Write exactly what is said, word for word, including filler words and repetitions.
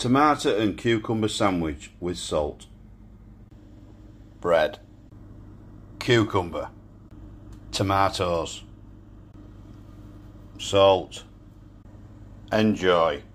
Tomato and cucumber sandwich with salt. Bread. Cucumber. Tomatoes. Salt. Enjoy.